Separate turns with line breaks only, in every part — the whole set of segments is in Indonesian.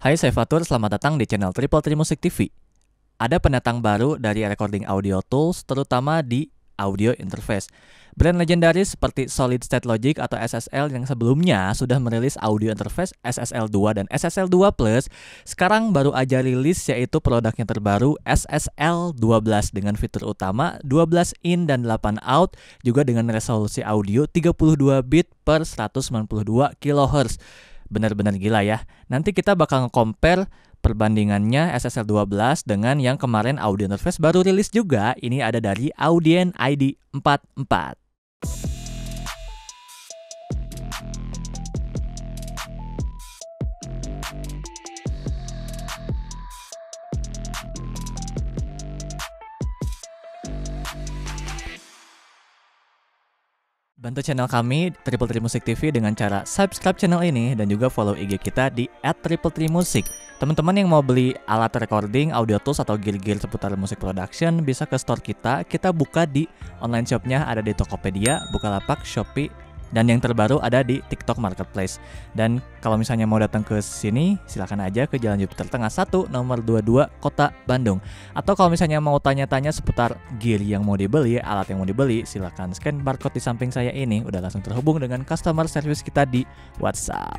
Hai, saya Fatur, selamat datang di channel Triple Tri Music TV. Ada pendatang baru dari recording audio tools, terutama di audio interface. Brand legendaris seperti Solid State Logic atau SSL yang sebelumnya sudah merilis audio interface SSL2 dan SSL2 Plus, sekarang baru aja rilis yaitu produknya terbaru SSL12 dengan fitur utama 12 in dan 8 out, juga dengan resolusi audio 32 bit per 192 kHz. Benar-benar gila ya. Nanti kita bakal nge-compare perbandingannya SSL12 dengan yang kemarin audio interface baru rilis juga. Ini ada dari Audien ID44. Bantu channel kami Triple Tri Music TV dengan cara subscribe channel ini dan juga follow IG kita di @tripletrimusic. Teman-teman yang mau beli alat recording, audio tools atau gear-gear seputar musik production bisa ke store kita. Kita buka di online shopnya, ada di Tokopedia, Bukalapak, Shopee, dan yang terbaru ada di TikTok Marketplace. Dan kalau misalnya mau datang ke sini, silakan aja ke Jalan Jupiter Tengah 1, nomor 22, Kota Bandung. Atau kalau misalnya mau tanya-tanya seputar gear yang mau dibeli, alat yang mau dibeli, silakan scan barcode di samping saya ini. Udah langsung terhubung dengan customer service kita di WhatsApp.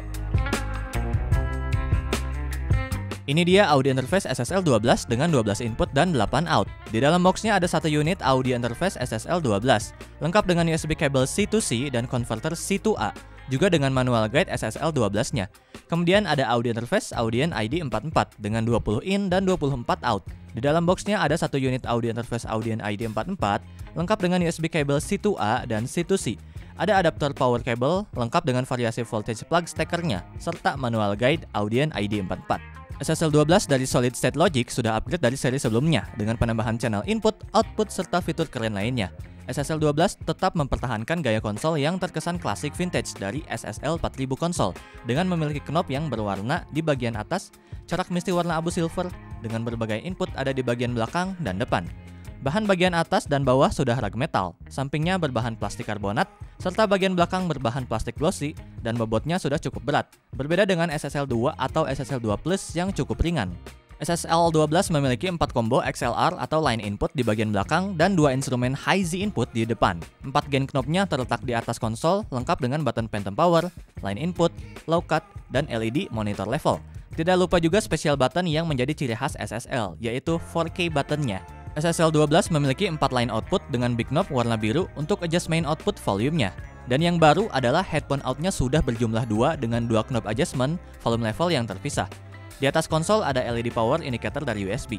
Ini dia audio interface SSL12 dengan 12 input dan 8 out. Di dalam boxnya ada satu unit audio interface SSL12, lengkap dengan USB kabel C2C dan converter C2A, juga dengan manual guide SSL12-nya. Kemudian ada audio interface Audien ID44 dengan 20 in dan 24 out. Di dalam boxnya ada satu unit audio interface Audien ID44, lengkap dengan USB kabel C2A dan C2C. Ada adapter power cable, lengkap dengan variasi voltage plug steckernya, serta manual guide Audien ID44. SSL12 dari Solid State Logic sudah upgrade dari seri sebelumnya dengan penambahan channel input, output, serta fitur keren lainnya. SSL12 tetap mempertahankan gaya konsol yang terkesan klasik vintage dari SSL 4000 konsol dengan memiliki knob yang berwarna di bagian atas, corak misti warna abu silver dengan berbagai input ada di bagian belakang dan depan. Bahan bagian atas dan bawah sudah rag metal, sampingnya berbahan plastik karbonat, serta bagian belakang berbahan plastik glossy, dan bobotnya sudah cukup berat, berbeda dengan SSL2 atau SSL2 Plus yang cukup ringan. SSL12 memiliki 4 combo XLR atau line input di bagian belakang dan 2 instrumen high-Z input di depan. 4 gain knobnya terletak di atas konsol, lengkap dengan button phantom power, line input, low cut, dan LED monitor level. Tidak lupa juga special button yang menjadi ciri khas SSL, yaitu 4K buttonnya. SSL12 memiliki 4 line output dengan big knob warna biru untuk adjust main output volume-nya. Dan yang baru adalah headphone out-nya sudah berjumlah 2 dengan 2 knob adjustment volume level yang terpisah. Di atas konsol ada LED power indicator dari USB.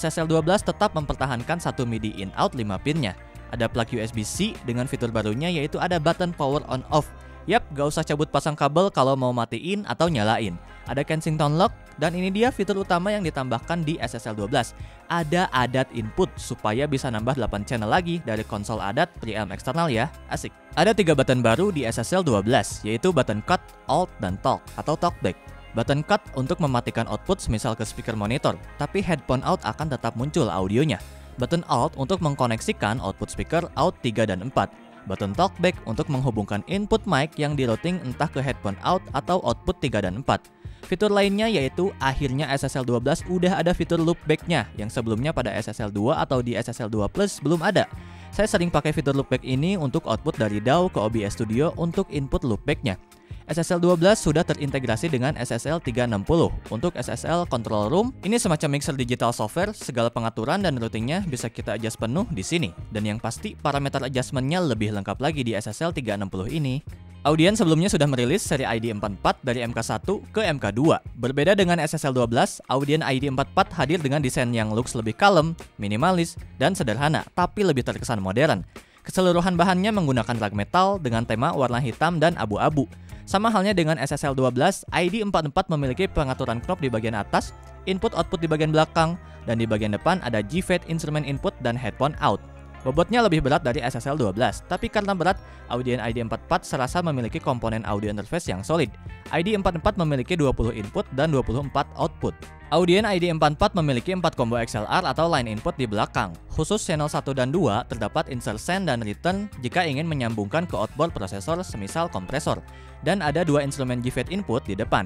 SSL12 tetap mempertahankan satu MIDI in-out 5 pinnya. Ada plug USB-C dengan fitur barunya yaitu ada button power on-off. Yap, gak usah cabut pasang kabel kalau mau matiin atau nyalain. Ada Kensington lock, dan ini dia fitur utama yang ditambahkan di SSL12. Ada adat input supaya bisa nambah 8 channel lagi dari konsol adat preamp eksternal ya, asik. Ada 3 button baru di SSL12, yaitu button cut, alt, dan talk atau talkback. Button cut untuk mematikan output semisal ke speaker monitor, tapi headphone out akan tetap muncul audionya. Button alt untuk mengkoneksikan output speaker out 3 dan 4. Button talkback untuk menghubungkan input mic yang di routing entah ke headphone out atau output 3 dan 4. Fitur lainnya yaitu akhirnya SSL12 udah ada fitur loopback-nya yang sebelumnya pada SSL2 atau di SSL2 Plus belum ada. Saya sering pakai fitur loopback ini untuk output dari DAW ke OBS Studio untuk input loopback-nya. SSL12 sudah terintegrasi dengan SSL 360. Untuk SSL Control Room, ini semacam mixer digital software, segala pengaturan dan routingnya bisa kita adjust penuh di sini. Dan yang pasti, parameter adjustmentnya lebih lengkap lagi di SSL 360 ini. Audien sebelumnya sudah merilis seri ID44 dari MK1 ke MK2. Berbeda dengan SSL12, Audien ID44 hadir dengan desain yang looks lebih kalem, minimalis, dan sederhana, tapi lebih terkesan modern. Keseluruhan bahannya menggunakan rag metal dengan tema warna hitam dan abu-abu. Sama halnya dengan SSL12, ID44 memiliki pengaturan knob di bagian atas, input-output di bagian belakang, dan di bagian depan ada G-Fade instrument input dan headphone out. Bobotnya lebih berat dari SSL12, tapi karena berat, Audien ID44 serasa memiliki komponen audio interface yang solid. ID44 memiliki 20 input dan 24 output. Audien ID44 memiliki 4 combo XLR atau line input di belakang. Khusus channel 1 dan 2 terdapat insert send dan return jika ingin menyambungkan ke outboard prosesor semisal kompresor. Dan ada 2 instrumen G-Fade input di depan.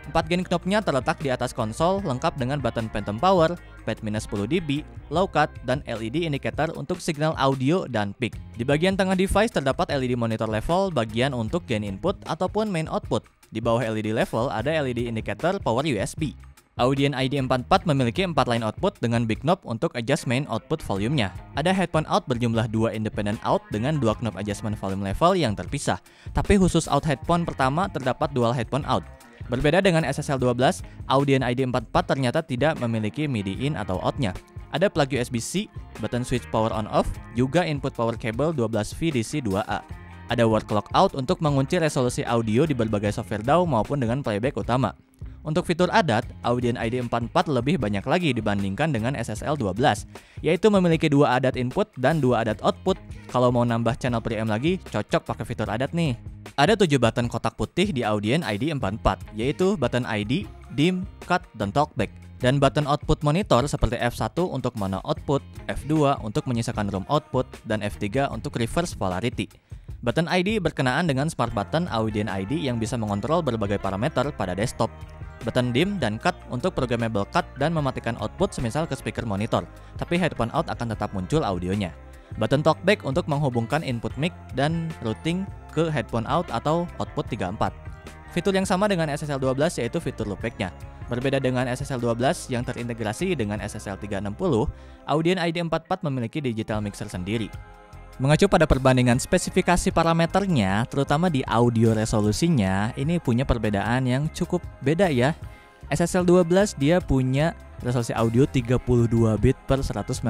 4 gain knob-nya terletak di atas konsol lengkap dengan button phantom power, pad minus 10 dB, low cut, dan LED indicator untuk signal audio dan peak. Di bagian tengah device terdapat LED monitor level bagian untuk gain input ataupun main output. Di bawah LED level ada LED indicator power USB. Audien ID44 memiliki 4 line output dengan big knob untuk adjust main output volumenya. Ada headphone out berjumlah 2 independent out dengan 2 knob adjustment volume level yang terpisah. Tapi khusus out headphone pertama terdapat dual headphone out. Berbeda dengan SSL12, Audien ID44 ternyata tidak memiliki MIDI in atau out-nya. Ada plug USB-C, button switch power on off, juga input power cable 12V DC 2A. Ada word clock out untuk mengunci resolusi audio di berbagai software DAW maupun dengan playback utama. Untuk fitur ADAT, Audien ID44 lebih banyak lagi dibandingkan dengan SSL12, yaitu memiliki 2 ADAT input dan 2 ADAT output. Kalau mau nambah channel preamp lagi, cocok pakai fitur ADAT nih. Ada 7 button kotak putih di Audien ID44, yaitu button ID, dim, cut, dan talkback. Dan button output monitor seperti F1 untuk mono output, F2 untuk menyisakan room output, dan F3 untuk reverse polarity. Button ID berkenaan dengan smart button Audien ID yang bisa mengontrol berbagai parameter pada desktop. Button dim dan cut untuk programmable cut dan mematikan output semisal ke speaker monitor, tapi headphone out akan tetap muncul audionya. Button talkback untuk menghubungkan input mic dan routing ke headphone out atau output 3.4. Fitur yang sama dengan SSL12 yaitu fitur loopback-nya. Berbeda dengan SSL12 yang terintegrasi dengan SSL360, Audien ID44 memiliki digital mixer sendiri. Mengacu pada perbandingan spesifikasi parameternya, terutama di audio resolusinya, ini punya perbedaan yang cukup beda ya. SSL12 dia punya resolusi audio 32 bit per 192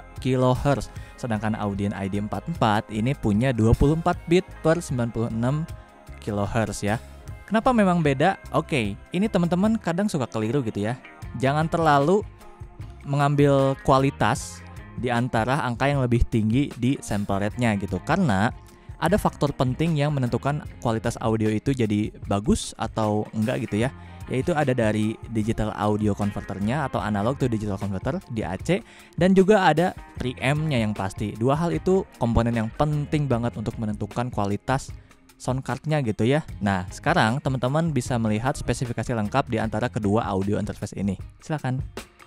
kHz, sedangkan Audien ID44 ini punya 24 bit per 96 kHz ya. Kenapa memang beda? Oke, ini teman-teman kadang suka keliru gitu ya. Jangan terlalu mengambil kualitas di antara angka yang lebih tinggi di sample rate-nya gitu, karena ada faktor penting yang menentukan kualitas audio itu jadi bagus atau enggak gitu ya, yaitu ada dari digital audio converternya atau analog to digital converter DAC, dan juga ada preamp-nya yang pasti. Dua hal itu komponen yang penting banget untuk menentukan kualitas sound card-nya gitu ya. Nah, sekarang teman-teman bisa melihat spesifikasi lengkap di antara kedua audio interface ini. Silakan.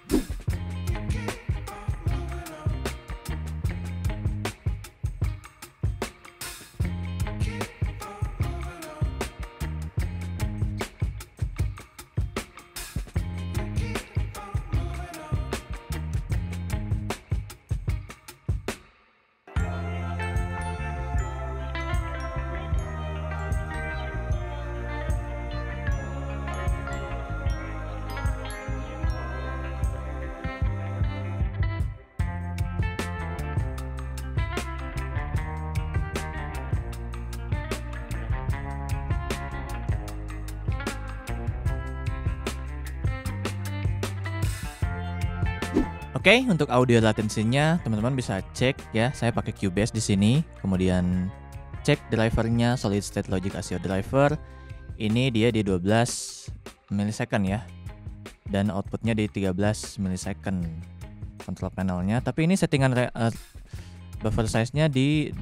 Oke, untuk audio latensinya teman-teman bisa cek ya. Saya pakai Cubase di sini. Kemudian cek drivernya Solid State Logic ASIO driver. Ini dia di 12 milisecond ya. Dan outputnya di 13 milisecond control panelnya. Tapi ini settingan buffer size-nya di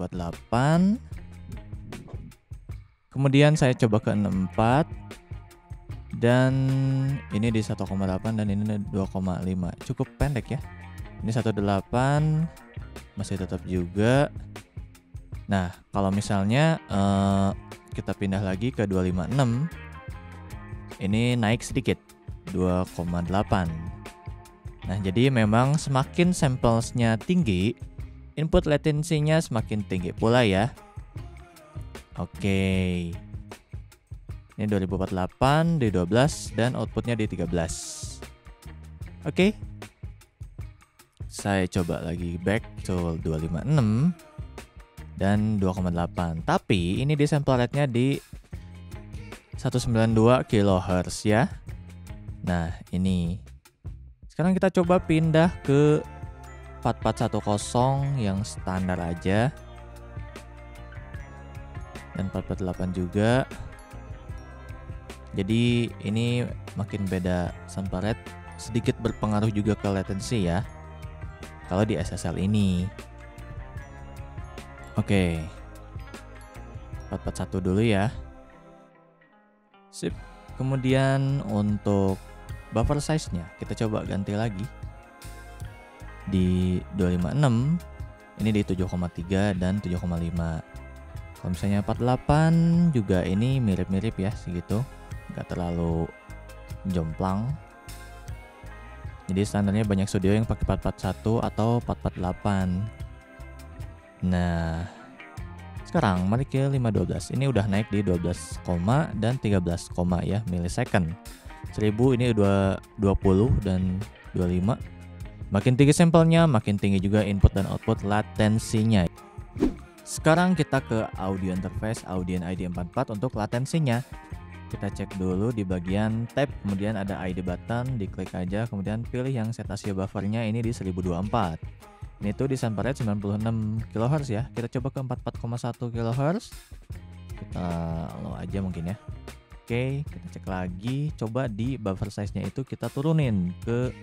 2048. Kemudian saya coba ke 64. Dan ini di 1,8 dan ini 2,5. Cukup pendek ya. Ini 1,8 masih tetap juga. Nah, kalau misalnya kita pindah lagi ke 256, ini naik sedikit 2,8. Nah, jadi memang semakin samplesnya tinggi, input latensinya semakin tinggi pula ya. Oke. Ini 2048, di 12, dan outputnya di 13. Oke. Saya coba lagi back to 256 dan 2,8. Tapi ini di sample rate-nya di 192 kHz ya. Nah, ini. Sekarang kita coba pindah ke 4410 yang standar aja. Dan 448 juga. Jadi ini makin beda sample rate, sedikit berpengaruh juga ke latency ya. Kalau di SSL ini. Oke. 441 dulu ya. Sip. Kemudian untuk buffer size-nya kita coba ganti lagi di 256, ini di 7,3 dan 7,5. Kalau misalnya 48 juga ini mirip-mirip ya segitu, nggak terlalu jomplang. Jadi standarnya banyak studio yang pakai 441 atau 448. Nah, sekarang mari ke 512. Ini udah naik di 12, dan 13, ya milisecond. 1000 ini udah 20 dan 25. Makin tinggi sampelnya, makin tinggi juga input dan output latensinya. Sekarang kita ke audio interface Audien ID44 untuk latensinya. Kita cek dulu di bagian tab, kemudian ada ID button, diklik aja, kemudian pilih yang cetasio buffernya ini di 1024. Ini tuh di sample rate 96 kHz ya. Kita coba ke 44,1 kHz. Kita low aja mungkin ya. Oke, kita cek lagi. Coba di buffer size-nya itu kita turunin ke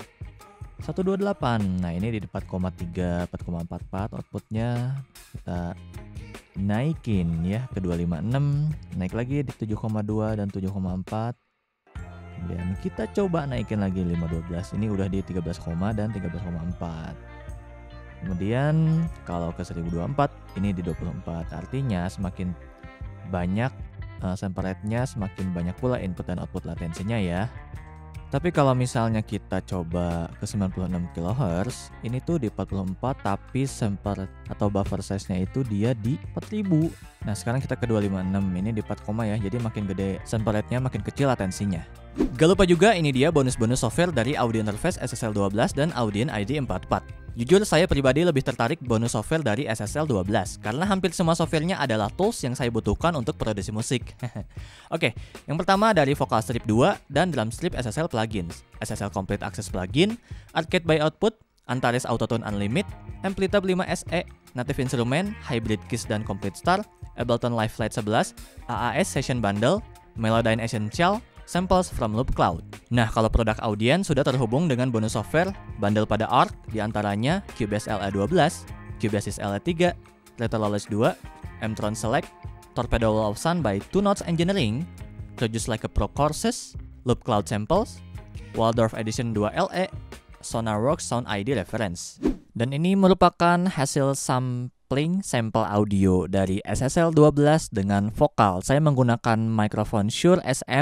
128. Nah, ini di 4,3, 4,44 outputnya kita naikin ya ke 256, naik lagi di 7,2 dan 7,4. Kemudian kita coba naikin lagi 512. Ini udah di 13, dan 13,4. Kemudian kalau ke 1024 ini di 24. Artinya semakin banyak sample rate-nya, semakin banyak pula input dan output latensinya ya. Tapi kalau misalnya kita coba ke 96 kHz, ini tuh di 44 tapi sample atau buffer size-nya itu dia di 4000. Nah, sekarang kita ke 256, ini di 4, ya. Jadi makin gede sample rate-nya, makin kecil latensinya. Gak lupa juga ini dia bonus-bonus software dari Audio Interface SSL12 dan Audien ID44. Jujur saya pribadi lebih tertarik bonus software dari SSL12 karena hampir semua softwarenya adalah tools yang saya butuhkan untuk produksi musik. Oke, yang pertama dari Vocal Strip 2 dan Drum Strip SSL plugins, SSL Complete Access plugin, Arcade by Output, Antares Autotune Unlimited, Amplitab 5 SE, Native Instrument, Hybrid Keys dan Complete Star, Ableton Live Lite 11, AAS Session Bundle, Melodyne Essential, Samples from Loop Cloud. Nah, kalau produk Audien sudah terhubung dengan bonus software bundle pada ARC, diantaranya Cubase LE12, Cubase LE3, Retrologis 2, M-Tron Select, Torpedo Wall of Sun by Two Notes Engineering, Produce Like a Pro Courses, Loop Cloud Samples, Waldorf Edition 2 LE, Sonarworks Sound ID Reference. Dan ini merupakan hasil sampling sampel audio dari SSL12 dengan vokal. Saya menggunakan mikrofon Shure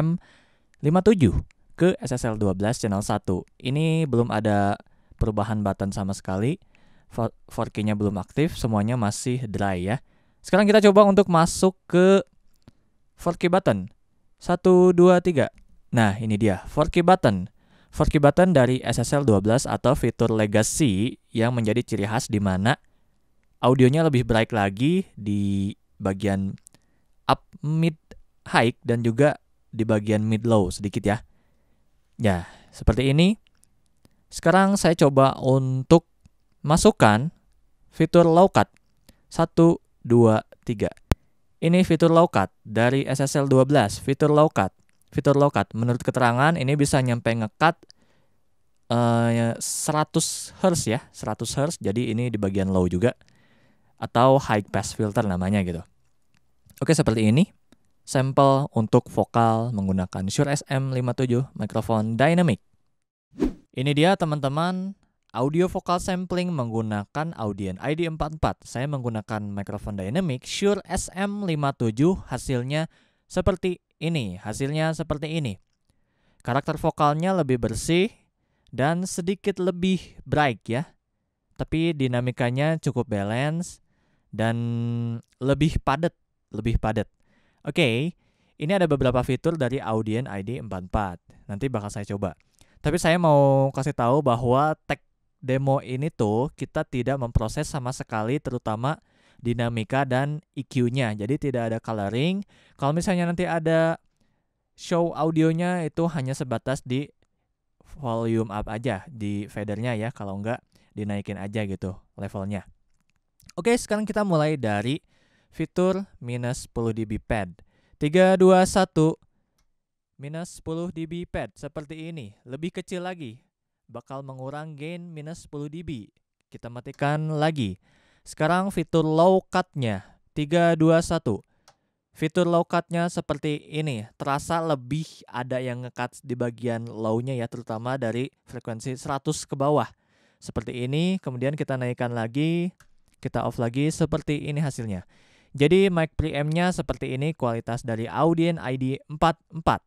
SM57 ke SSL12 channel 1. Ini belum ada perubahan button sama sekali. 4K-nya belum aktif, semuanya masih dry ya. Sekarang kita coba untuk masuk ke 4K button. 1, 2, 3. Nah, ini dia 4K button. 4K button dari SSL12 atau fitur legacy yang menjadi ciri khas di mana audionya lebih bright lagi di bagian up, mid, high dan juga di bagian mid low sedikit ya. Ya, seperti ini. Sekarang saya coba untuk masukkan fitur low cut. 1, 2, 3. Ini fitur low cut dari SSL12, fitur low cut. Fitur low cut menurut keterangan ini bisa nyampe nge-cut 100 Hz ya, 100 Hz. Jadi ini di bagian low juga atau high pass filter namanya gitu. Oke, seperti ini. Sampel untuk vokal menggunakan Shure SM57 mikrofon dynamic. Ini dia teman-teman, audio vokal sampling menggunakan Audien ID44. Saya menggunakan mikrofon dynamic Shure SM57, hasilnya seperti ini. Karakter vokalnya lebih bersih dan sedikit lebih bright ya. Tapi dinamikanya cukup balance dan lebih padat. Oke, ini ada beberapa fitur dari Audien ID44. Nanti bakal saya coba. Tapi saya mau kasih tahu bahwa tag demo ini tuh kita tidak memproses sama sekali, terutama dinamika dan EQ-nya. Jadi tidak ada coloring. Kalau misalnya nanti ada show audionya itu hanya sebatas di volume up aja, di fadernya ya. Kalau enggak dinaikin aja gitu levelnya. Oke, sekarang kita mulai dari fitur minus 10 dB pad. 3, 2, 1. Minus 10 dB pad seperti ini. Lebih kecil lagi. Bakal mengurang gain minus 10 dB. Kita matikan lagi. Sekarang fitur low cut-nya. 3, 2, 1. Fitur low cut-nya seperti ini, terasa lebih ada yang nge-cut di bagian low-nya ya, terutama dari frekuensi 100 ke bawah. Seperti ini, kemudian kita naikkan lagi, kita off lagi, seperti ini hasilnya. Jadi mic preamp-nya seperti ini kualitas dari Audien ID44.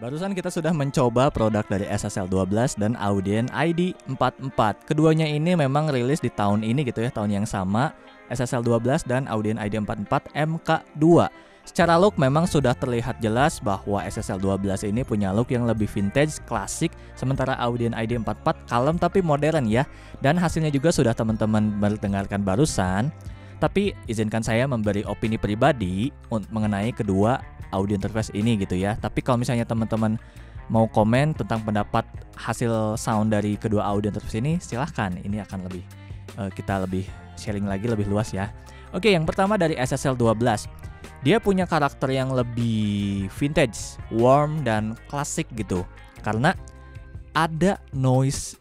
Barusan kita sudah mencoba produk dari SSL 12 dan Audien ID 44. Keduanya ini memang rilis di tahun ini gitu ya, tahun yang sama, SSL 12 dan Audien ID 44 MK2. Secara look memang sudah terlihat jelas bahwa SSL 12 ini punya look yang lebih vintage, klasik, sementara Audien ID 44 kalem tapi modern ya. Dan hasilnya juga sudah teman-teman mendengarkan barusan. Tapi izinkan saya memberi opini pribadi mengenai kedua audio interface ini gitu ya. Tapi kalau misalnya teman-teman mau komen tentang pendapat hasil sound dari kedua audio interface ini, silahkan. Ini akan lebih kita lebih sharing lagi lebih luas ya. Oke, yang pertama dari SSL 12. Dia punya karakter yang lebih vintage, warm dan klasik gitu. Karena ada noise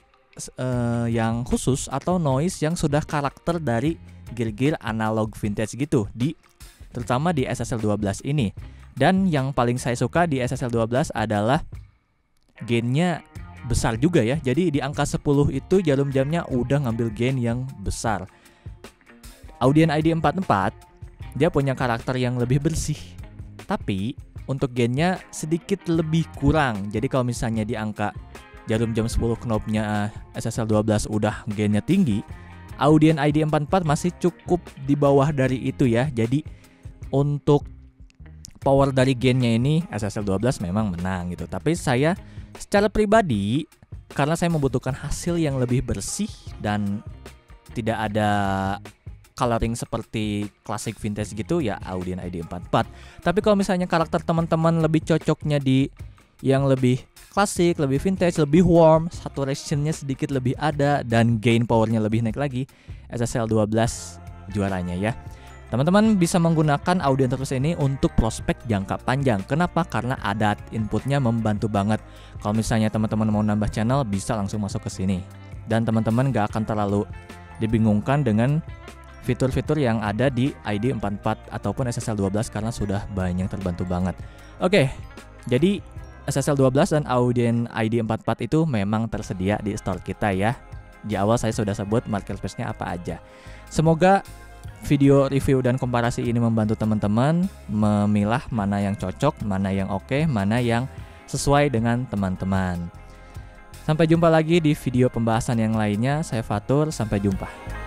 yang khusus atau noise yang sudah karakter dari gear-gear analog vintage gitu terutama di SSL 12 ini. Dan yang paling saya suka di SSL 12 adalah gainnya besar juga ya. Jadi di angka 10 itu jarum jamnya udah ngambil gain yang besar. Audien ID 44 dia punya karakter yang lebih bersih, tapi untuk gainnya sedikit lebih kurang. Jadi kalau misalnya di angka jarum jam 10 knobnya SSL 12 udah gainnya tinggi, Audien ID 44 masih cukup di bawah dari itu ya. Jadi untuk power dari gainnya ini SSL 12 memang menang gitu. Tapi saya secara pribadi, karena saya membutuhkan hasil yang lebih bersih dan tidak ada coloring seperti klasik vintage gitu ya, Audien ID 44. Tapi kalau misalnya karakter teman-teman lebih cocoknya di yang lebih klasik, lebih vintage, lebih warm, saturationnya sedikit lebih ada, dan gain powernya lebih naik lagi, SSL 12 juaranya ya. Teman-teman bisa menggunakan audio interface ini untuk prospek jangka panjang. Kenapa? Karena ada inputnya membantu banget. Kalau misalnya teman-teman mau nambah channel, bisa langsung masuk ke sini. Dan teman-teman gak akan terlalu dibingungkan dengan fitur-fitur yang ada di ID 44 ataupun SSL 12 karena sudah banyak terbantu banget. Oke, jadi SSL 12 dan Audien ID 44 itu memang tersedia di store kita ya. Di awal saya sudah sebut marketplace-nya apa aja. Semoga video review dan komparasi ini membantu teman-teman memilah mana yang cocok, mana yang oke, mana yang sesuai dengan teman-teman. Sampai jumpa lagi di video pembahasan yang lainnya. Saya Fatur, sampai jumpa.